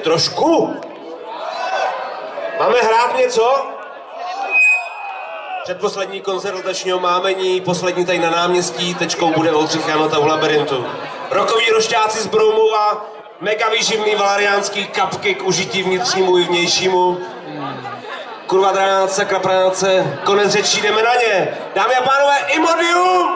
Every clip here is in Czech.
Trošku? Máme hrát něco? Předposlední koncert letošního mámení, poslední tady na náměstí, tečkou bude Oldřich Janota v Labyrintu. Rokoví rošťáci z Broumova, mega výživný valeriánský kapky k užití vnitřnímu i vnějšímu. Kurva dránáce, sakra práce, konec řečí, jdeme na ně. Dámy a pánové, Imodium!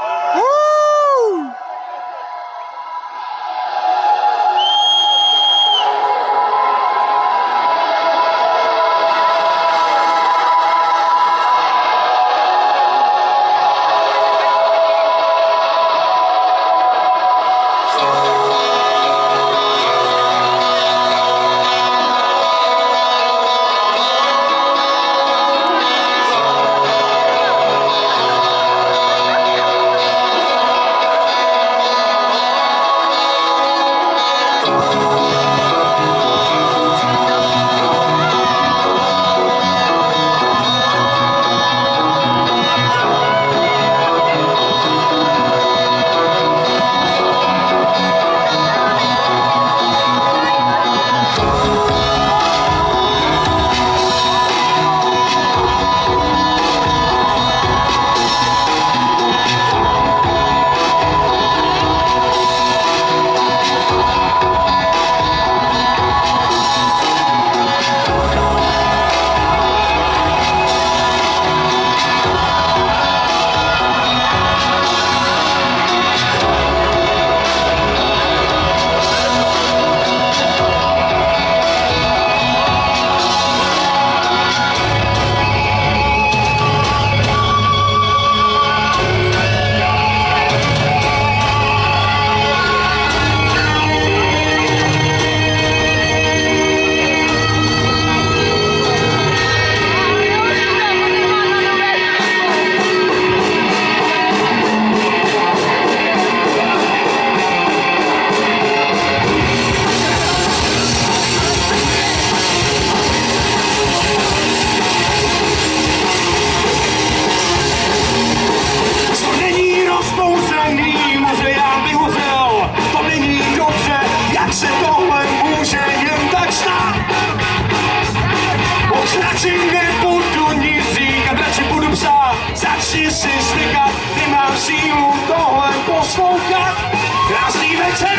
Začni si zvykat, nemám sílu tohle poslouchat. Krásný večer,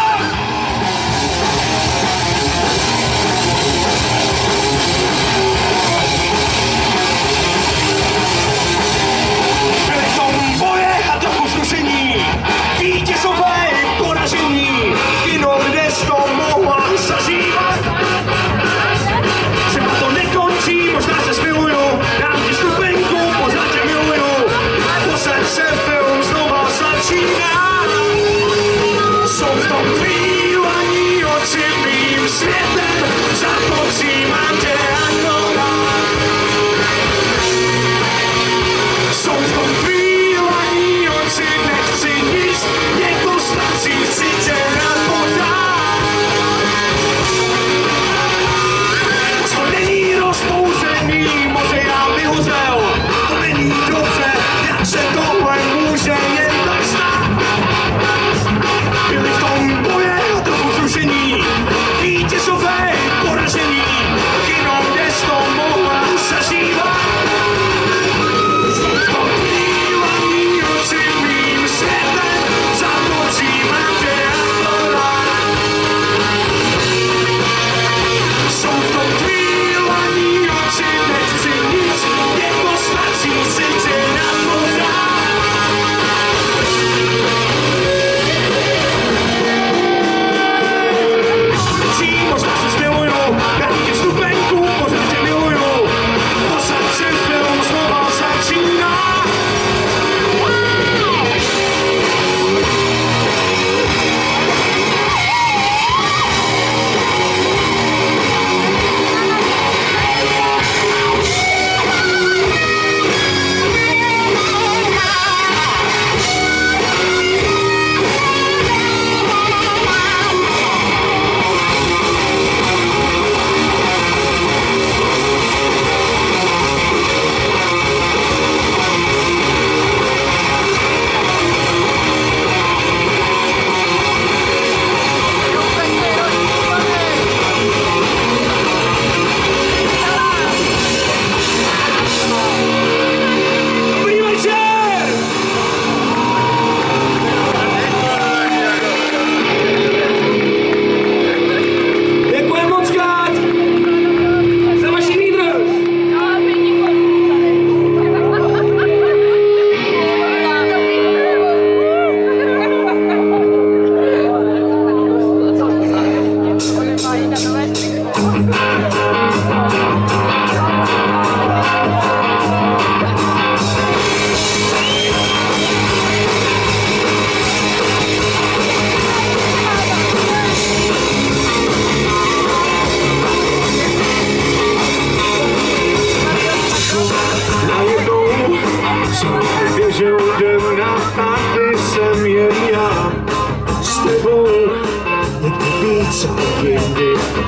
byli v tom boje a trochu zrušení, vítězové poražení, kino, kde jsi to mohla zažívat. Třeba to nekončí, možná se smiluju, dám ti stupenku, pořád tě miluju, posaď se, film znova začíná. Jsou v tom chvílení oči mým světem, za to přijímám tě akorát. Jsou v tom chvílení oči, nechci nic, mě to stačí, chci tě rád pořád. Už to není rozpouřený, moře já vyhořel, to není dobře, jak se tohle může jen tak stát. Byli v tom boje a trochu zrušení, vítězové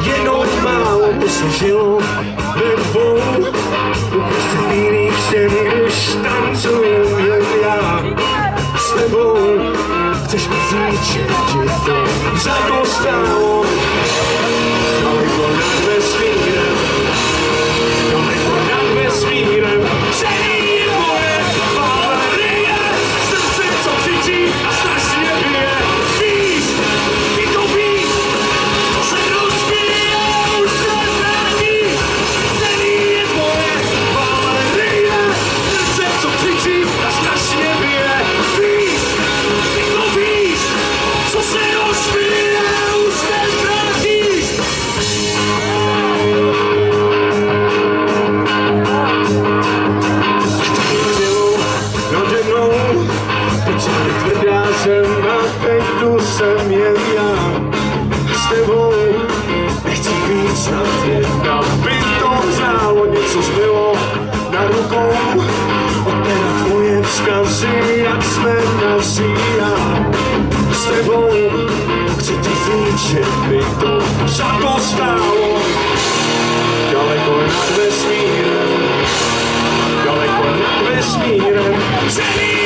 jenom málo dosažilo nebou. Uprostřed bílých stěn, když tancuju jen já s tebou. Chceš mi říct, že ti to za to stálo? Daleko nad vesmírem, daleko nad vesmírem. Celý je tvoje Valerie, srdce, co křičí a strašně bije. Víš, ty to víš, to se rozbije, už se vrátí. Celý je tvoje Valerie, srdce, co křičí a strašně bije. Víš, ty to víš, co se rozbije, už se vrátí. Nade mnou, teď je tvrdá zem a teď tu jsem jen já. S tebou nechci víc snad jedna, by to hřálo, něco zbylo na rukou. Odteda tvoje vzkazy, jak jsme nazí já. S tebou chci ti říct, že by to za to stálo. Daleko nad vesmírem, daleko nad vesmírem. Celý